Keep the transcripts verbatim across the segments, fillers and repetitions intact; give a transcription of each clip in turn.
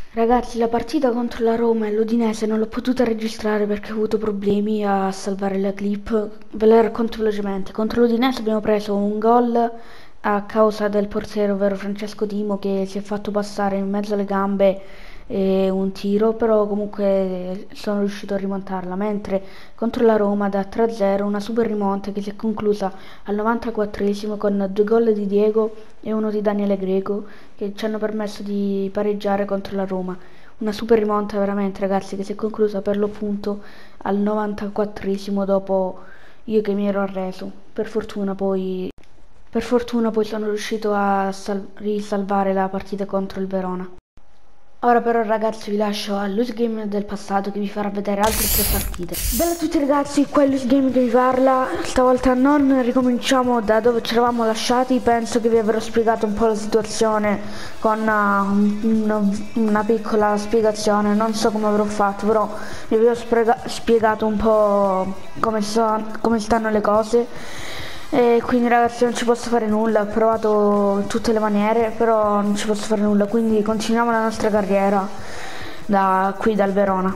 Ragazzi, la partita contro la Roma e l'Udinese non l'ho potuta registrare perché ho avuto problemi a salvare la clip. Ve la racconto velocemente. Contro l'Udinese abbiamo preso un gol a causa del portiere, ovvero Francesco Timo, che si è fatto passare in mezzo alle gambe e un tiro, però comunque sono riuscito a rimontarla. Mentre contro la Roma da tre a zero una super rimonta che si è conclusa al novantaquattresimo con due gol di Diego e uno di Daniele Greco, che ci hanno permesso di pareggiare contro la Roma. Una super rimonta veramente, ragazzi, che si è conclusa per l'appunto al novantaquattresimo dopo io che mi ero arreso. Per fortuna poi, per fortuna poi sono riuscito a sal- risalvare la partita contro il Verona. Ora però ragazzi vi lascio al Loose Game del passato che vi farà vedere altre tre partite. Bella a tutti ragazzi, qua è il Loose Game che vi parla. Stavolta non ricominciamo da dove ci eravamo lasciati. Penso che vi avrò spiegato un po' la situazione con uh, un, una piccola spiegazione. Non so come avrò fatto, però vi avevo spiegato un po' come, so, come stanno le cose. E quindi ragazzi non ci posso fare nulla, ho provato in tutte le maniere, però non ci posso fare nulla, quindi continuiamo la nostra carriera da qui dal Verona.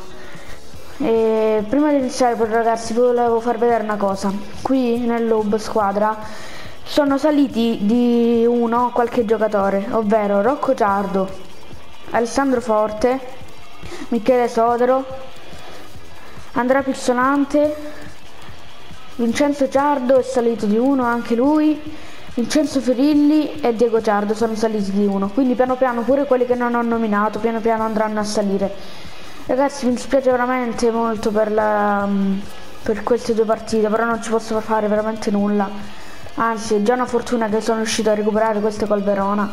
E prima di iniziare però ragazzi vi volevo far vedere una cosa. Qui nel loop squadra sono saliti di uno qualche giocatore, ovvero Rocco Giardo, Alessandro Forte, Michele Sodero, Andrea Pizzolante, Vincenzo Giardo è salito di uno anche lui, Vincenzo Ferilli e Diego Giardo sono saliti di uno, quindi piano piano pure quelli che non ho nominato piano piano andranno a salire. Ragazzi mi dispiace veramente molto per, la, per queste due partite, però non ci posso fare veramente nulla, anzi è già una fortuna che sono riuscito a recuperare queste col Verona,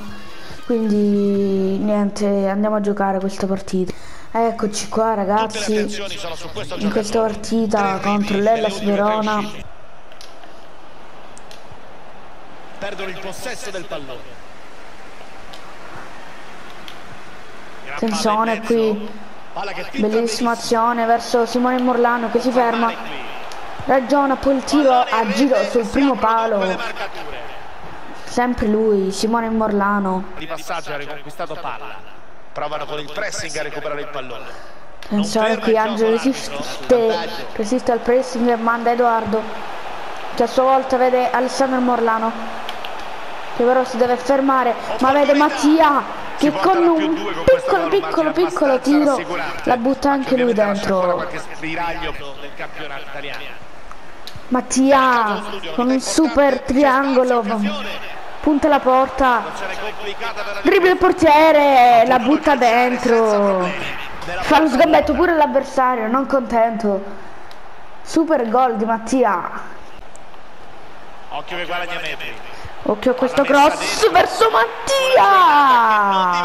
quindi niente, andiamo a giocare questa partita. Eccoci qua ragazzi, in questa partita contro l'Hellas Verona. Perdono il possesso del pallone. Attenzione qui, bellissima azione verso Simone Morlano che si ferma, ragiona, poi il tiro a giro sul primo palo. Sempre lui, Simone Morlano. Di passaggio ha riconquistato palla. Provano con il pressing a recuperare il pallone. Attenzione qui, Angelo resiste, resiste al pressing e manda Edoardo, che a sua volta vede Alessandro Morlano, che però si deve fermare, ma vede Mattia che con un piccolo piccolo piccolo tiro la butta anche lui dentro. Mattia con un super triangolo punta la porta, dribbla il portiere, la butta dentro, fa lo sgambetto pure l'avversario, non contento. Super gol di Mattia. Occhio che guadagna metri. Occhio a questo cross verso Mattia.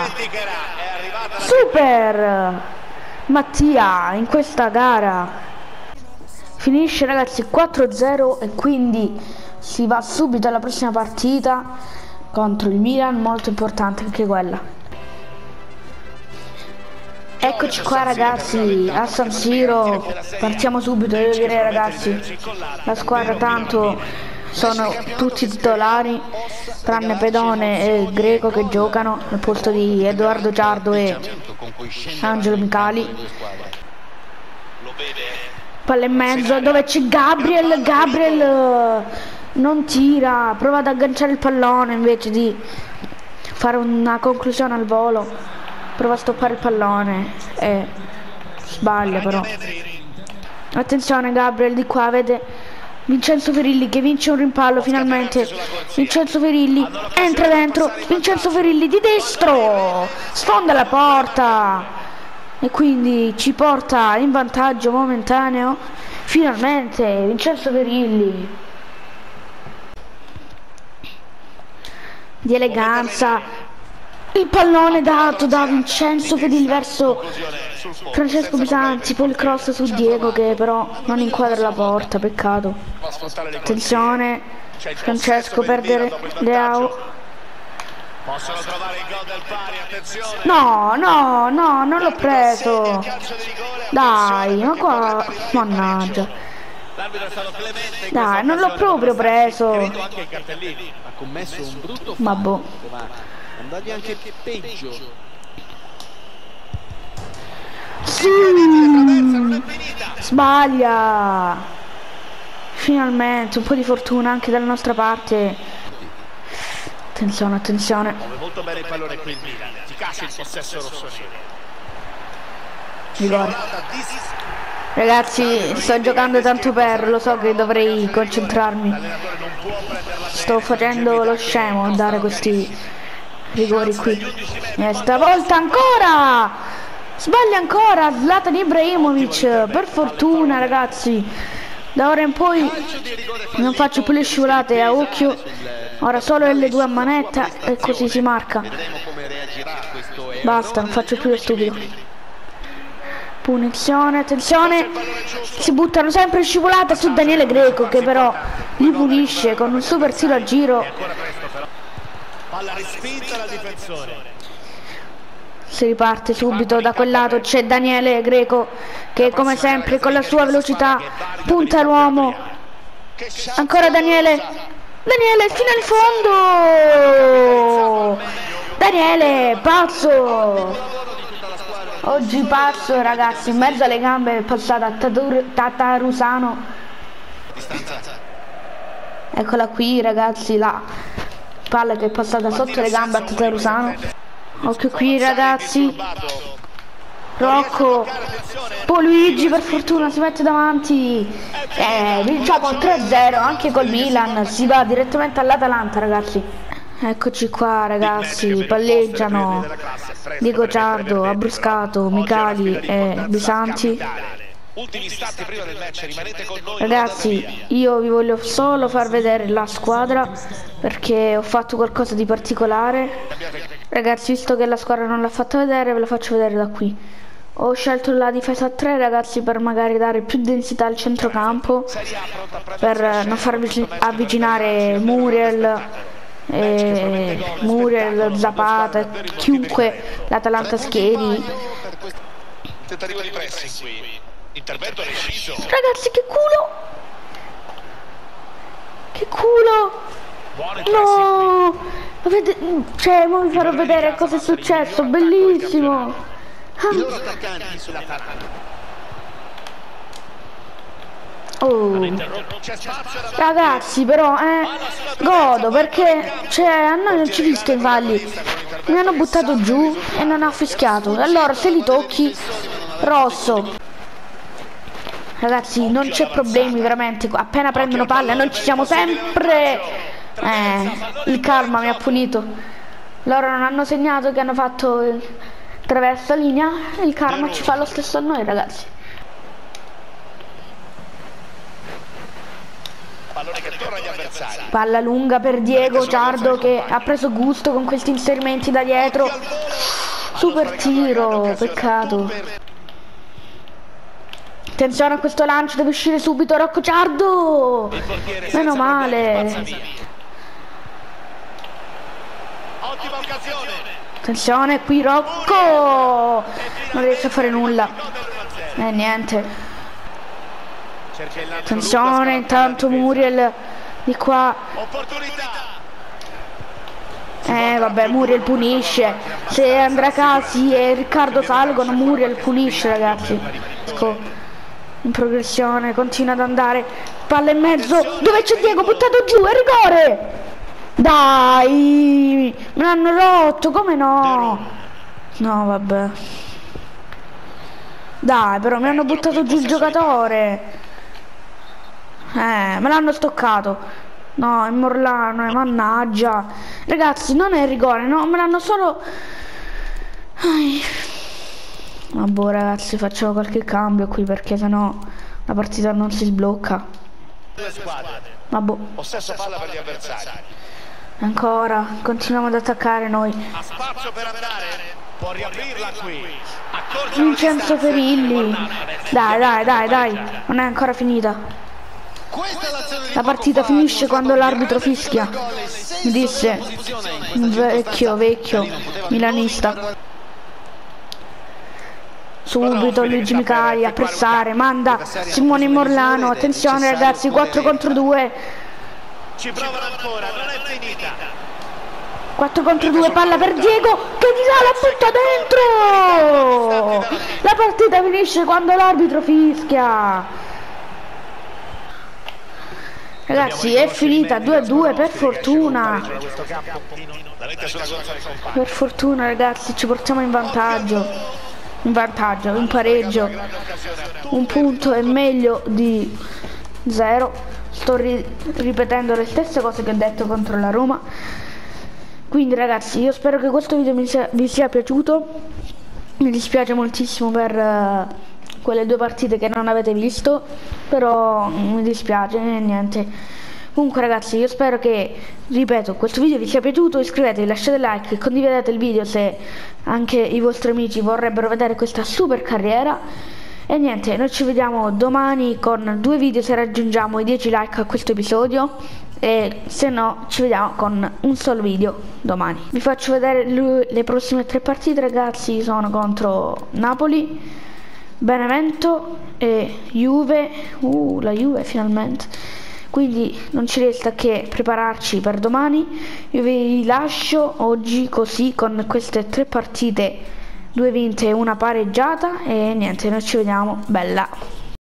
Super Mattia in questa gara. Finisce ragazzi quattro a zero e quindi si va subito alla prossima partita contro il Milan, molto importante anche quella. Eccoci qua ragazzi a San Siro, partiamo subito. Io direi ragazzi, la squadra tanto sono tutti titolari tranne Pedone e Greco che giocano al posto di Edoardo Giardo e Angelo Micali. Palla in mezzo dove c'è Gabriel, Gabriel non tira, prova ad agganciare il pallone invece di fare una conclusione al volo, prova a stoppare il pallone e sbaglia però. Attenzione Gabriel di qua, vede Vincenzo Ferilli che vince un rimpallo finalmente. Vincenzo Ferilli entra dentro, Vincenzo Ferilli di destro, sfonda la porta e quindi ci porta in vantaggio momentaneo finalmente Vincenzo Ferilli. Di eleganza, il pallone dato da Vincenzo Ferilli verso Francesco Bisanti, poi il cross su Diego che però non inquadra la porta, peccato. Attenzione, Francesco perde Leao. No, no, no, non l'ho preso. Dai, ma qua, mannaggia. Dai, non l'ho proprio preso. Commesso un brutto ma boh, andagli anche peggio. Sbaglia. Finalmente un po' di fortuna anche dalla nostra parte. Attenzione, attenzione. Muove molto bene il pallone qui il Milan. Efficace il possesso rossonero. Rigore. Ragazzi, sto giocando tanto per, lo so che dovrei concentrarmi. Sto facendo lo scemo a dare questi rigori qui. E stavolta ancora! Sbaglia ancora Zlatan Ibrahimovic. Per fortuna, ragazzi. Da ora in poi non faccio più le scivolate a occhio. Ora solo L due a manetta e così si marca. Basta, non faccio più lo stupido. Punizione, attenzione, si buttano sempre scivolate su Daniele Greco che però li pulisce con un super tiro a giro. Palla respinta dal difensore. Si riparte subito da quel lato, c'è Daniele Greco che come sempre con la sua velocità punta l'uomo. Ancora Daniele, Daniele fino al fondo. Daniele, pazzo. Oggi pazzo, ragazzi, in mezzo alle gambe è passata Tatarusano. Eccola qui, ragazzi, la palla che è passata sotto le gambe a Tatarusano. Occhio qui, ragazzi. Rocco. Poi Luigi per fortuna si mette davanti. Eh, vinciamo tre a zero anche col Milan. Si va direttamente all'Atalanta, ragazzi. Eccoci qua, ragazzi, palleggiano Diego Ciardo, Abruscato, Micali e Bisanti. Ragazzi, io vi voglio solo far vedere la squadra perché ho fatto qualcosa di particolare. Ragazzi, visto che la squadra non l'ha fatta vedere, ve la faccio vedere da qui. Ho scelto la difesa a tre, ragazzi, per magari dare più densità al centrocampo, per non far avvicinare Muriel e Muriel, Zapata, chiunque l'Atalanta schieri. Tentativo di pressing qui. Intervento deciso. Ragazzi, che culo! Che culo! No! Avete... Cioè, ora vi farò vedere cosa è successo, bellissimo! Oh. Ragazzi, però, eh, godo perché, cioè, a noi non ci fischia i falli. Mi hanno buttato giù e non ha fischiato. Allora, se li tocchi, rosso. Ragazzi, non c'è problemi, veramente. Appena prendono palla, noi ci siamo sempre. Eh, il karma mi ha punito. Loro non hanno segnato che hanno fatto attraverso linea. Il karma ci fa lo stesso a noi, ragazzi. Palla lunga per Diego Ciardo che ha preso gusto con questi inserimenti da dietro. Super tiro, peccato. Attenzione a questo lancio, deve uscire subito Rocco Ciardo. Meno male. Attenzione qui Rocco. Non riesce a fare nulla. E eh, niente. Attenzione, intanto Muriel di qua. Eh vabbè, Muriel punisce. Se Andrea Casi e Riccardo salgono, Muriel punisce, ragazzi. In progressione, continua ad andare. Palla in mezzo. Dove c'è Diego? Buttato giù, è rigore. Dai, me l'hanno rotto, come no? No, vabbè. Dai, però mi hanno buttato giù il giocatore. Eh, me l'hanno stoccato. No, è Morlano, mannaggia. Ragazzi, non è rigore, no, me l'hanno solo... Ai. Vabbè, ragazzi, facciamo qualche cambio qui perché sennò la partita non si sblocca. Vabbè. Possesso palla per gli avversari. Ancora, continuiamo ad attaccare noi. Ha spazio per andare. Può riaprirla qui. Vincenzo Ferilli. Dai, dai, dai, dai. Non è ancora finita. La partita finisce quando l'arbitro fischia, mi disse un vecchio, vecchio milanista. Subito Luigi Micali a pressare, manda Simone Morlano. Attenzione, ragazzi, quattro contro due. Ci provano ancora, non è finita. quattro contro due, palla per Diego che di là la butta La partita finisce quando l'arbitro fischia. Ragazzi, è finita due a due per fortuna. Per fortuna, ragazzi, ci portiamo in vantaggio. In vantaggio, un pareggio. Un punto è meglio di zero. Sto ri ripetendo le stesse cose che ho detto contro la Roma. Quindi ragazzi, io spero che questo video mi sia, vi sia piaciuto. Mi dispiace moltissimo per uh, quelle due partite che non avete visto, però mi dispiace e niente. Comunque ragazzi, io spero che, ripeto, questo video vi sia piaciuto. Iscrivetevi, lasciate like, condividete il video se anche i vostri amici vorrebbero vedere questa super carriera. E niente, noi ci vediamo domani con due video se raggiungiamo i dieci like a questo episodio, e se no ci vediamo con un solo video domani. Vi faccio vedere le prossime tre partite ragazzi. Sono contro Napoli, Benevento e Juve. Uh, la Juve finalmente. Quindi non ci resta che prepararci per domani. Io vi lascio oggi così con queste tre partite, due vinte e una pareggiata, e niente, noi ci vediamo. Bella.